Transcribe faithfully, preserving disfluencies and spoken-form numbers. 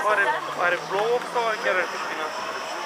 Are, are blow-off sau chiar ar fi spinat?